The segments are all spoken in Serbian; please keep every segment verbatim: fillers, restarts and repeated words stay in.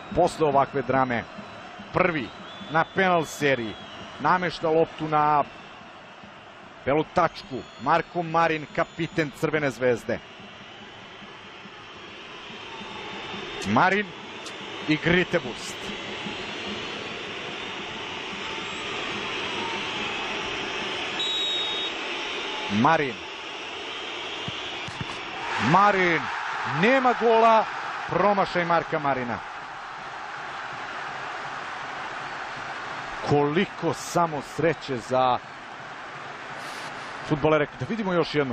posle ovakve drame prvi na penal seriji. Namešta loptu na belu tačku. Marko Marin, kapiten Crvene zvezde. Marin i Gritebust. Marin. Marin. Nema gola. Promašaj Marka Marina. Koliko samo sreće za fudbalere. Da vidimo još jednom.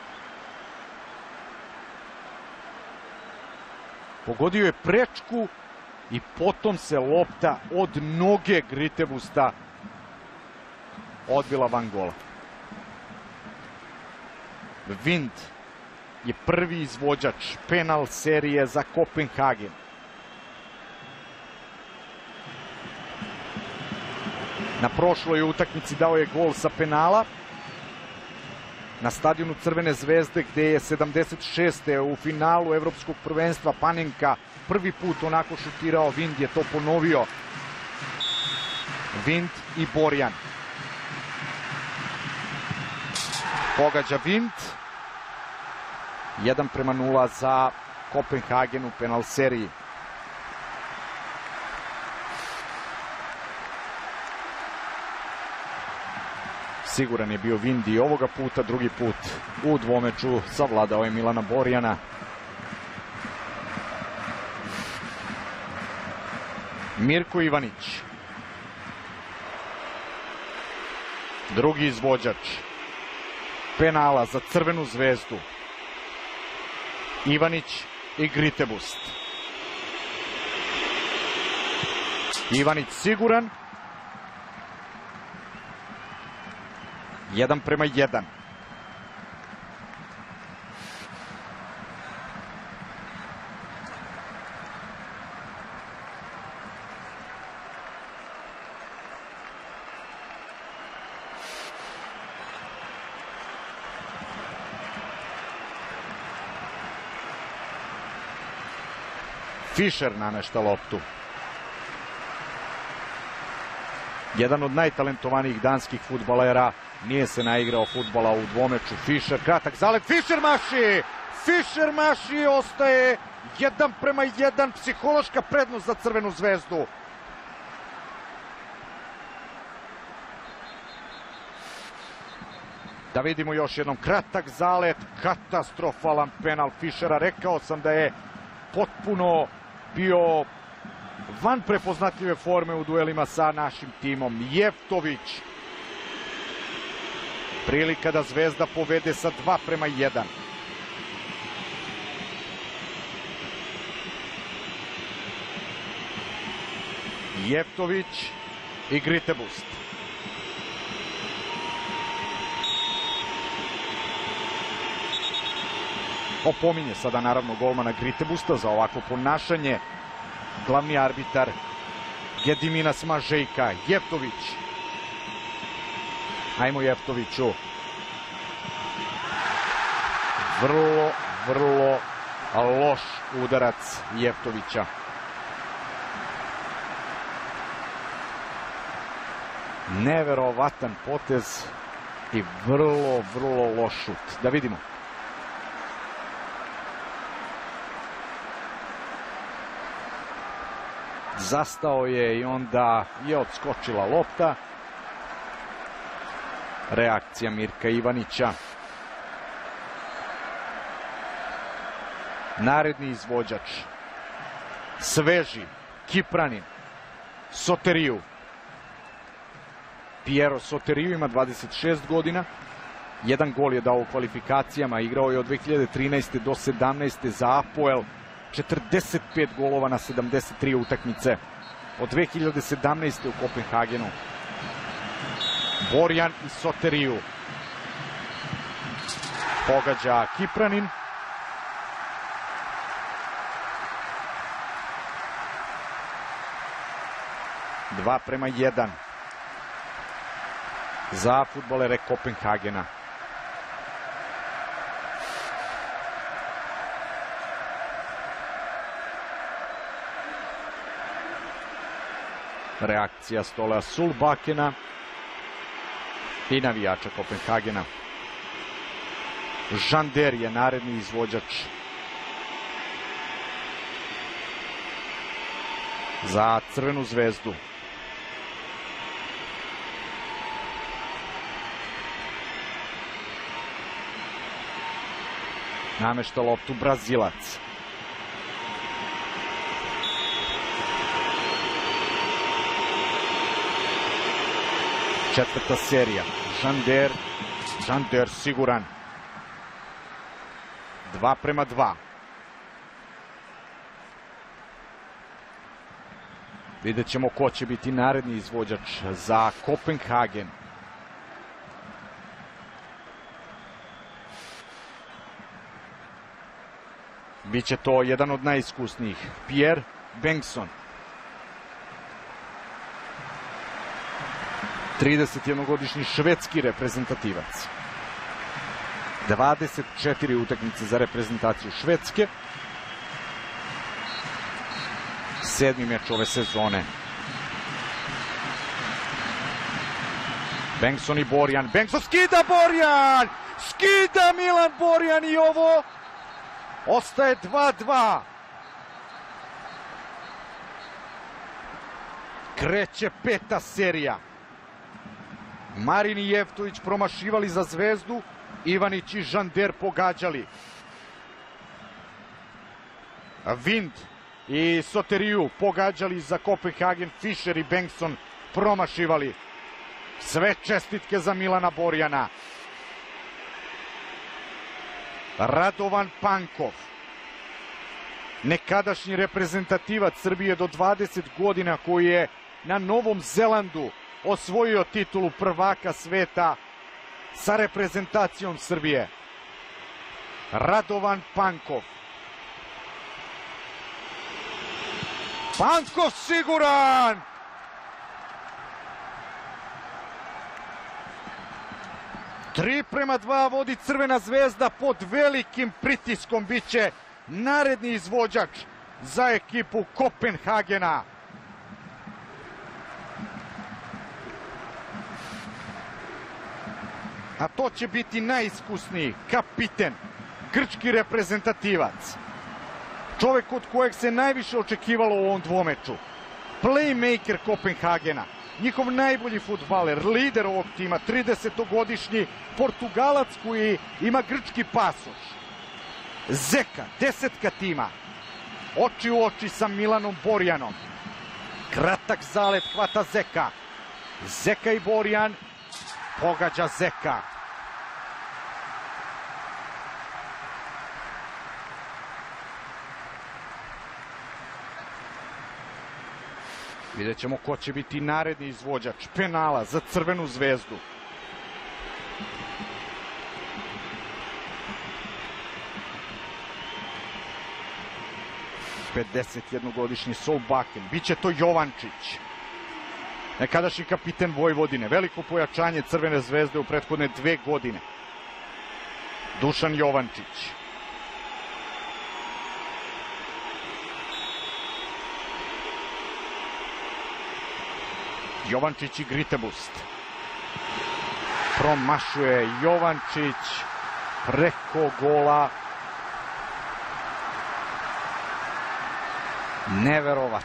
Pogodio je prečku i potom se lopta od noge Gritebusta odbila van gola. Wind je prvi izvođač penal serije za Kopenhagen. Na prošloj utakmici dao je gol sa penala na stadionu Crvene zvezde, gde je sedamdeset šeste u finalu evropskog prvenstva Panenka prvi put onako šutirao. Wind je to ponovio. Wind i Borjan. Pogađa Wind. jedan prema nula za Kopenhagen u penal seriji. Siguran je bio Wind i ovoga puta, drugi put u dvomeču savladao je Milana Borjana. Mirko Ivanić. Drugi izvođač penala za Crvenu zvezdu. Ivanić i Gritebust. Ivanić siguran. Jedan prema jedan. Fischer namešta loptu. Jedan od najtalentovanijih danskih fudbalera, nije se naigrao fudbala u dvomeču. Fischer, kratak zalet, Fischer maši! Fischer maši, ostaje jedan prema jedan, psihološka prednost za Crvenu zvezdu. Da vidimo još jednom kratak zalet, katastrofalan penal Fischera. Rekao sam da je potpuno bio van prepoznatljive forme u duelima sa našim timom. Jeftović. Prilika da Zvezda povede sa dva prema jedan. Jeftović i Gritebust. Opominje sada naravno golmana Gritebusta za ovakvo ponašanje glavni arbitar Gediminas Mažejka. Jeftović. Ajmo Jeftoviću. Vrlo, vrlo loš udarac Jeftovića. Neverovatan potez i vrlo, vrlo loš šut. Da vidimo. Zastao je i onda je odskočila lopta. Reakcija Mirka Ivanića. Naredni izvođač. Sveži, Kipranin, Soteriju. Piero Soteriju ima dvadeset šest godina. Jedan gol je dao u kvalifikacijama. Igrao je od dve hiljade trinaeste do sedamnaeste za Apoel. četrdeset pet golova na sedamdeset tri utakmice. Od dve hiljade sedamnaeste u Kopenhagenu. Borjan i Soteriju. Pogađa Kipranin. Dva prema jedan. Za fudbalere Kopenhagena. Reakcija Stolea Solbakkena i navijača Kopenhagena. Žander je naredni izvođač za Crvenu zvezdu. Namešta loptu Brazilac. Četvrta serija. Žander. Žander siguran. Dva prema dva. Vidjet ćemo ko će biti naredni izvođač za Kopenhagen. Biće to jedan od najiskusnijih. Pierre Bengtsson. tridesetjednogodišnji švedski reprezentativac. dvadeset četiri utakmice za reprezentaciju Švedske. Sedmi meč ove sezone. Bengtsson i Borjan. Bengtsson skida Borjan! Skida Milan Borjan i ovo ostaje dva dva. Kreće peta serija. Marin i Jevtović promašivali za Zvezdu, Ivanić i Žander pogađali. Wind i Soteriu pogađali za Kopenhagen, Fischer i Bengtsson promašivali. Sve čestitke za Milana Borjana. Radovan Pankov, nekadašnji reprezentativac Srbije do dvadeset godina, koji je na Novom Zelandu osvojio titulu prvaka sveta sa reprezentacijom Srbije. Radovan Pankov. Pankov siguran! Tri prema dva vodi Crvena zvezda, pod velikim pritiskom biće naredni izvođač za ekipu Kopenhagena. A to će biti najiskusniji kapiten, grčki reprezentativac. Čovek od kojeg se najviše očekivalo u ovom dvomeču. Playmaker Kopenhagena, njihov najbolji fudbaler, lider ovog tima, tridesetogodišnji Portugalac koji ima grčki pasoš. Zeka, desetka tima, oči u oči sa Milanom Borjanom. Kratak zalet hvata Zeka. Zeka i Borjan, pogađa Zeka. Vidjet ćemo ko će biti naredni izvođač penala za Crvenu zvezdu. pedesetjednogodišnji Solbakken. Biće to Jovančić, nekadašnji kapiten Vojvodine. Veliko pojačanje Crvene zvezde u prethodne dve godine. Dušan Jovančić. Jovančić i Gritebust. Promašuje Jovančić preko gola. Neverovat.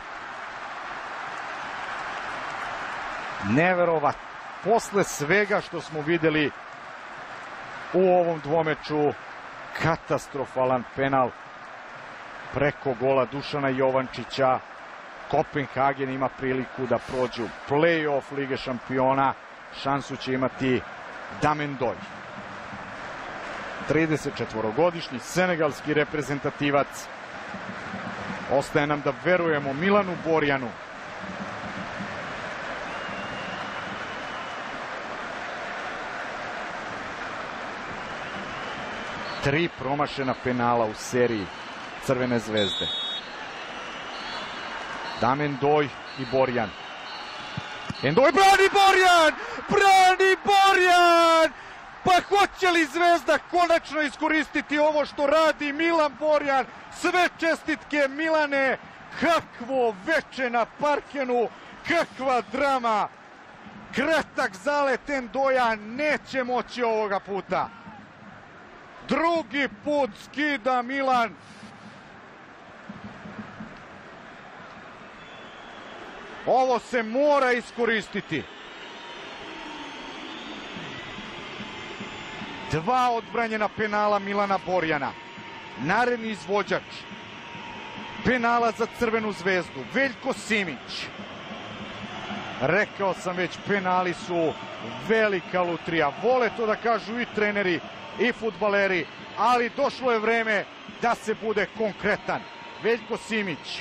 Neverovat. Posle svega što smo videli u ovom dvomeču, katastrofalan penal preko gola Dušana Jovančića. Kopenhagen ima priliku da prođu play-off Lige šampiona. Šansu će imati Damendoj. tridesetčetvorogodišnji senegalski reprezentativac. Ostaje nam da verujemo Milanu Borjanu. Tri promašena penala u seriji Crvene zvezde. Damendoj i Borjan. Endoj brani Borjan! Brani Borjan! Pa hoće li Zvezda konačno iskoristiti ovo što radi Milan Borjan? Sve čestitke Milane, kakvo veče na parkenu, kakva drama! Kratak zalet Endoja neće moći ovoga puta. Drugi put skida Milan. Ovo se mora iskoristiti. Dva odbranjena penala Milana Borjana. Naredni izvođač penala za Crvenu zvezdu, Veljko Simić. Rekao sam već, penali su velika lutrija. Vole to da kažu i treneri i fudbaleri, ali došlo je vreme da se bude konkretan. Veljko Simić.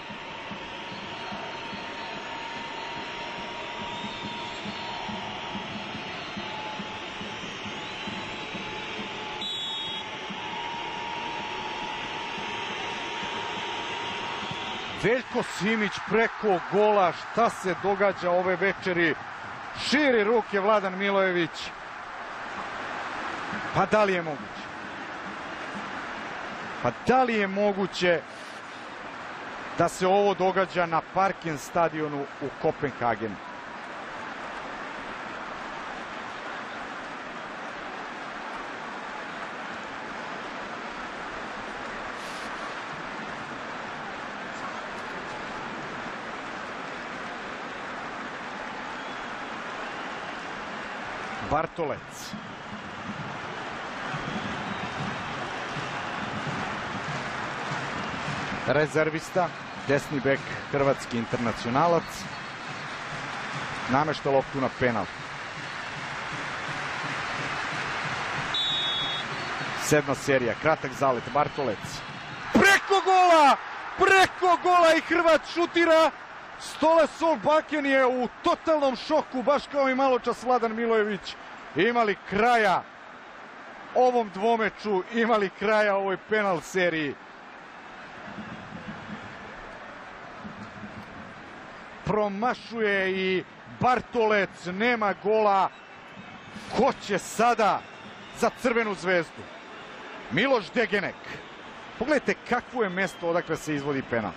Veljko Simić preko gola, šta se događa ove večeri? Širi ruke Vladan Milojević. Pa da li je moguće? Pa da li je moguće da se ovo događa na Parken stadionu u Kopenhagenu? Bartolec. Rezervista, desni bek, hrvatski internacionalac. Namešta loptu na penal. Sedma serija, kratak zalet, Bartolec. Preko gola! Preko gola i Hrvat šutira! Stole Solbakken je u totalnom šoku, baš kao i malo čas Vladan Milojević. Imali kraja ovom dvomeču, imali kraja ovoj penal seriji. Promašuje i Bartolec, nema gola. Ko će sada za Crvenu zvezdu? Miloš Degenek. Pogledajte kakvo je mesto odakle se izvodi penal.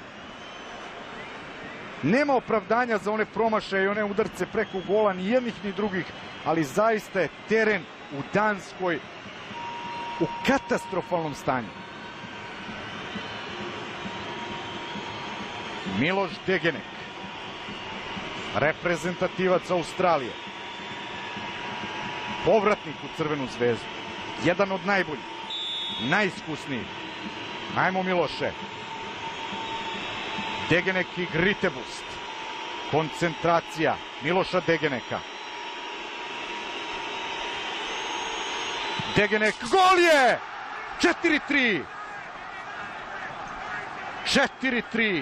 Nema opravdanja za one promašaje i one udarce preko gola, ni jednih ni drugih, ali zaista je teren u Danskoj u katastrofalnom stanju. Miloš Degenek, reprezentativac Australije, povratnik u Crvenu zvezdu, jedan od najboljih, najiskusnijih. Ajmo Miloše. Degenek i Gritebust. Koncentracija Miloša Degeneka. Degenek, gol je! četiri tri. četiri tri.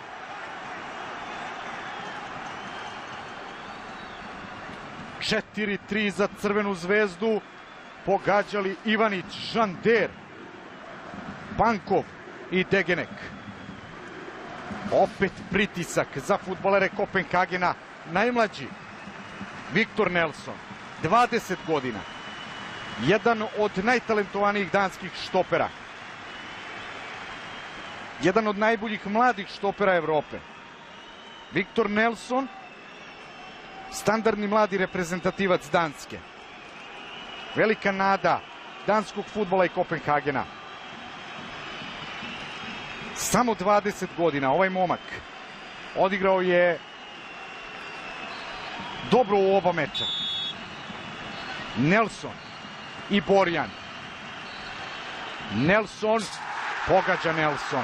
četiri tri za Crvenu zvezdu. Pogađali Ivanić, Žander, Pankov i Degenek. Opet pritisak za fudbalere Kopenhagena. Najmlađi Viktor Nelson, dvadeset godina. Jedan od najtalentovanijih danskih štopera. Jedan od najboljih mladih štopera Evrope. Viktor Nelson, standardni mladi reprezentativac Danske. Velika nada danskog fudbala i Kopenhagena. Samo dvadeset godina, ovaj momak odigrao je dobro u oba meča. Nelson i Borjan. Nelson, pogađa Nelson.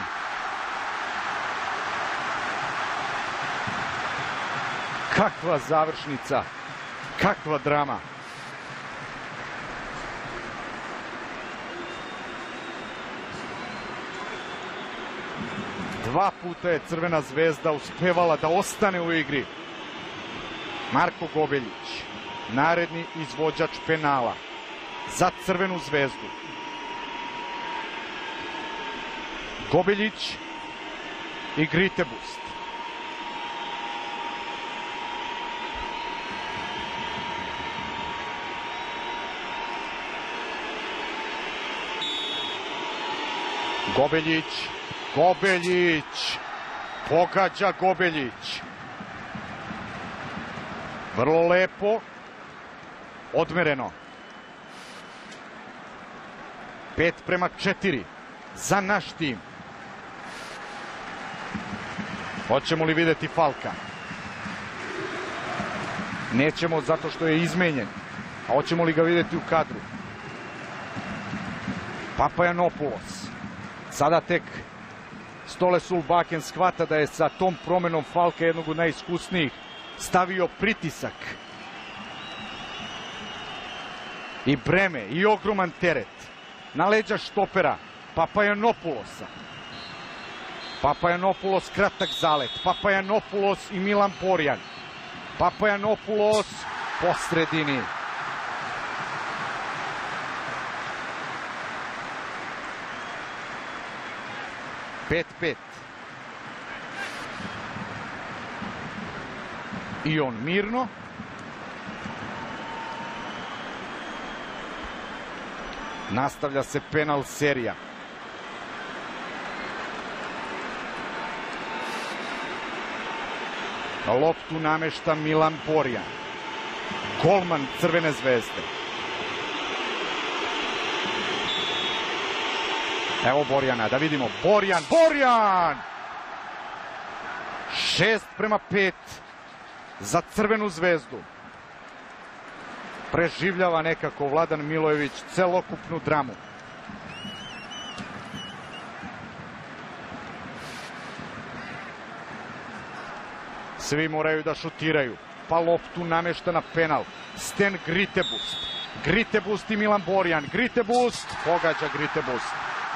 Kakva završnica, kakva drama. Dva puta je Crvena zvezda uspevala da ostane u igri. Marko Gobeljić, naredni izvođač penala za Crvenu zvezdu. Gobeljić i Gritebust. Gobeljić, Gobeljić, pogađa Gobeljić. Vrlo lepo. Odmereno. Pet prema četiri. Za naš tim. Hoćemo li vidjeti Falka? Nećemo zato što je izmenjen. A hoćemo li ga vidjeti u kadru? Papajanopoulos. Sada tek Stole Sulbakken shvata da je sa tom promenom Falka, jednog od najiskusnijih, stavio pritisak i breme i ogroman teret na leđa štopera Papajanopoulosa. Papajanopoulos kratak zalet. Papajanopoulos i Milan Borjan. Papajanopoulos po sredini. pet pet. I on mirno. Nastavlja se penal serija. Loptu namešta Milan Borjan. Golman Crvene zvezde. Evo Borjana, da vidimo. Borjan, Borjan! Šest prema pet za Crvenu zvezdu. Preživljava nekako Vladan Milojević celokupnu dramu. Svi moraju da šutiraju, pa loptu namešta na penal. Sten Gritebust. Gritebust i Milan Borjan. Gritebust, pogađa Gritebust.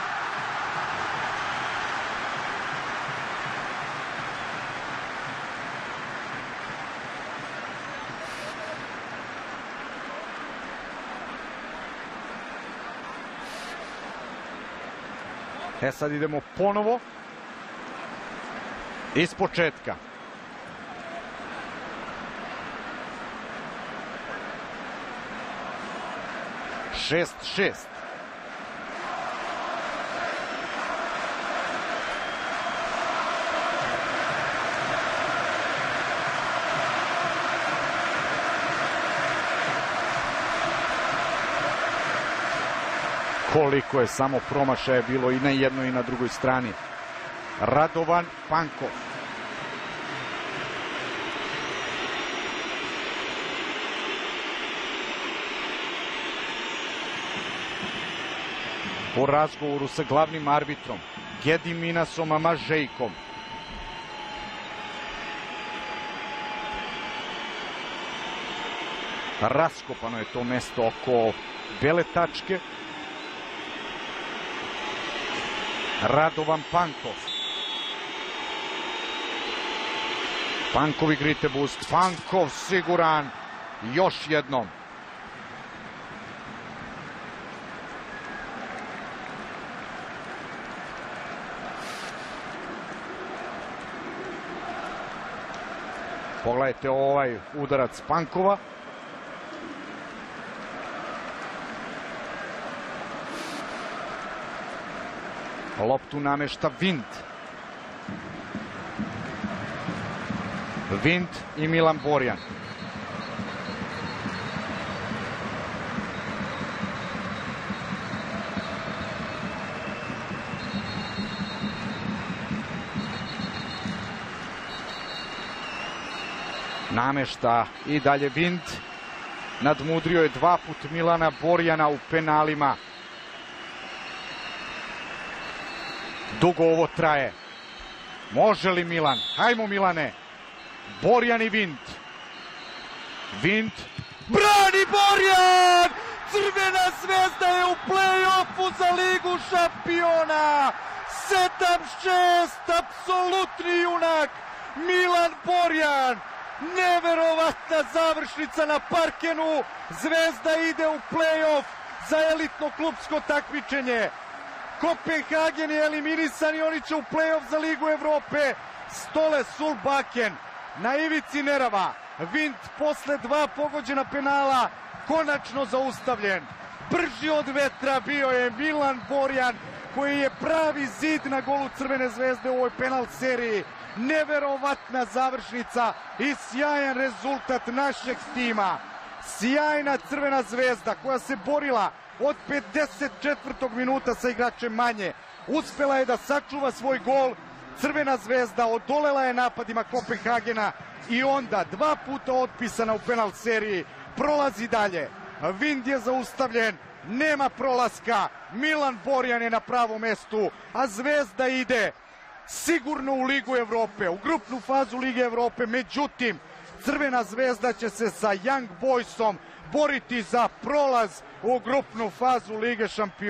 E sad idemo ponovo iz početka. šest šest. Koliko je samo promašaja bilo i na jednoj i na drugoj strani. Radovan Pankov. U razgovoru sa glavnim arbitrom Gediminasom Mažejkom. Raskopano je to mesto oko bele tačke. Radovan Pankov. Pankov i Gritebust. Pankov siguran još jednom. Pogledajte ovaj udarac Pankova. Loptu namešta Vind. Vind i Milan Borjan. Namešta i dalje Vind. Nadmudrio je dva put Milana Borjana u penalima. Dugo ovo traje. Može li Milan? Hajmo Milane. Borjan i Vind. Vind. Brani Borjan! Crvena zvezda je u play-offu za Ligu šampiona. sedam šest, apsolutni junak. Milan Borjan. Neverovatna završnica na parkenu. Zvezda ide u play-off za elitno klupsko takmičenje. Kopenhagen je eliminisan i oni će u play-off za Ligu Evrope. Stole Sulbakken na ivici nerava. Vind posle dva pogođena penala konačno zaustavljen. Brži od vetra bio je Milan Borjan, koji je pravi zid na golu Crvene zvezde u ovoj penal seriji. Neverovatna završnica i sjajan rezultat našeg tima. Sjajna Crvena zvezda koja se borila od pedeset četvrtog minuta sa igračem manje. Uspela je da sačuva svoj gol. Crvena zvezda odolela je napadima Kopenhagena i onda dva puta otpisana u penal seriji. Prolazi dalje. Vind je zaustavljen. Nema prolaska. Milan Borjan je na pravom mestu, a Zvezda ide sigurno u Ligu Evrope, u grupnu fazu Lige Evrope. Međutim, Crvena zvezda će se sa Young Boysom boriti za prolaz u grupnu fazu Lige šampiona.